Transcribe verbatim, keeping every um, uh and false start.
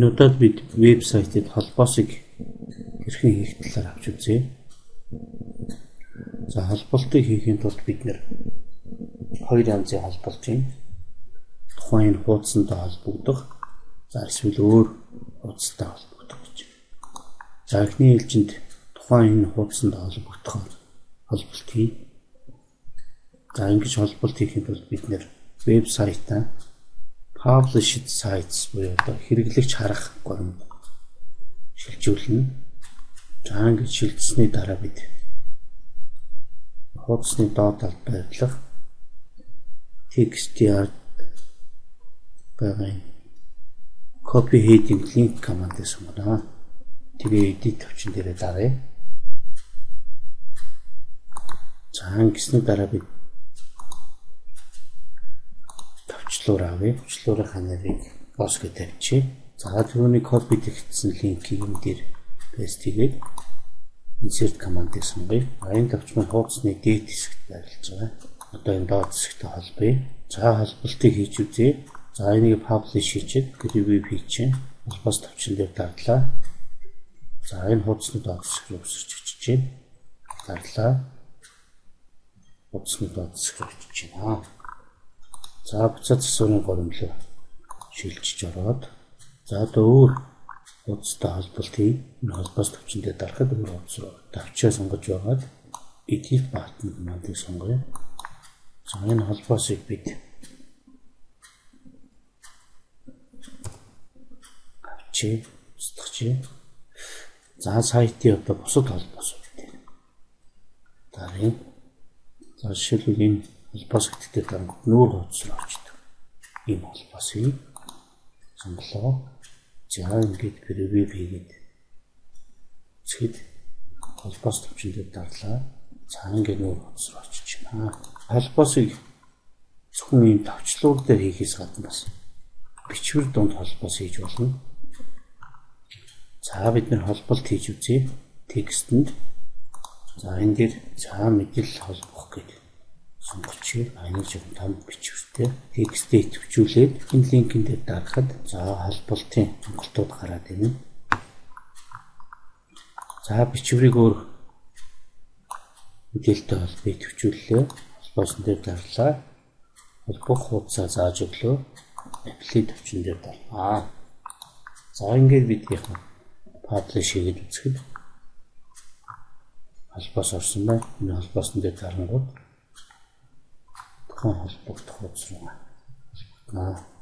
Энэ удаад бид вебсайтад холбоосыг хэрхэн хийх талаар авч үзье. За холболтыг хийхин тулд бид нэр хоёр янзын холболтын тухайн хуудсантай холбогдох, за эсвэл өөр хуудастай холбогдох гэж. За эхний ээлжинд тухайн хуудсантай холбогдох холболт хий. За ингэж холболт хийхин тулд бид нэр вебсайтаа published sites буюу одоо хэрэглэгч харах гомд шилжүүлнэ. За ингэж шилжсэний дараа бид хуудасны доод талд байрлах txt багын copy heading link command-ыг сонгоно. Тэгээ edit төвчин дээрээ даръя. За ингэсний дараа бид төвчлөөр авъя. Төвчлөөрийнхаа нэрийг бос гэж тавьчих. За түрүүний copy хийгдсэн линкийг энэ дээр paste хийгээд insert command-ыг сонгоё. Энэ төвчмөн хуудасны дээд хэсэгт байрлаж байгаа. Одоо энэ доод хэсэгт холбоё. За холболтыг хийж үзье. За энийг publish хийчихэд preview хийчихье. Холбоос төвчин дээр дарлаа. За энэ хуудасны доод хэсэг рүү өсөрч очиж байна. Дарлаа. Хуудасны доод хэсэг рүү очиж байна. За буцаад засварын горимлоо шилжиж ороод за одоо өөр хуудастай холболт хий. Энэ холбоос төвчин дээр дарахад өөр хуудас руу тавчаа сонгож яваад edit button command-ыг сонгоё. За энэ холбоосыг бид авчи, устгачи. За сайтын одоо бусад холбоос үү. Дарыг. За жишээлбэл энэ холбоос гэдэгт дарангууд нүүр хуудас руу очдог. Ийм холбоосыг сонголоо. За ингээд preview хийгээд үзэхэд холбоос төвчин дээр дарлаа. За ингээд нүүр хуудас руу очиж байна. Холбоосыг зөвхөн ийм товчлуур дээр хийхээс гадна бас бичвэр донд холбоос хийж болно. За бид нэр холболт хийж үзье. Текстэнд за энэ дээр за мэдээлэл холбох гэдэг сонгочих. Энэ зөв том бичвэртэй текстээ төвчүүлээд энэ линкэн дээр дарахад за холболтын сонголтууд гараад ирнэ. За бичвэрийг өөр мэдээлэлтэй холбоё төвчүүллээ. Холбоосон дээр дарлаа. Холбох хуудасаа зааж өглөө. Apply төвчин дээр дарлаа. За ингээд бид яг publish хийгээд үзэхэд холбоос орсон байна. Энэ холбоосон дээр дарангууд тухайн холбогдох хуудас руу холбогдно.